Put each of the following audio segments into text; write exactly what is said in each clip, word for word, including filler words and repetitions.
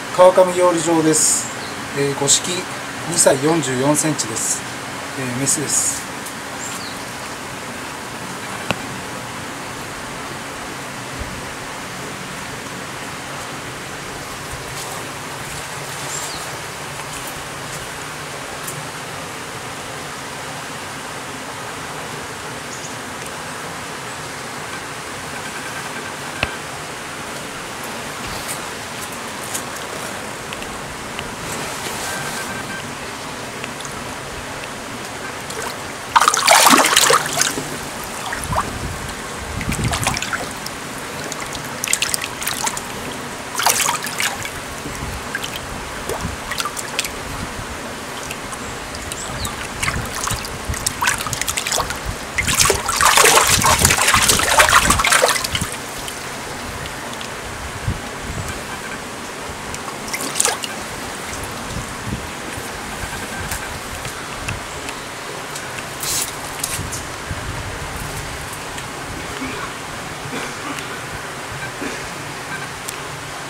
川上養鯉場です。えー、五色にさいよんじゅうよんセンチです。えー、メスです。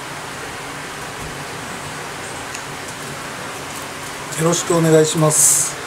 よろしくお願いします。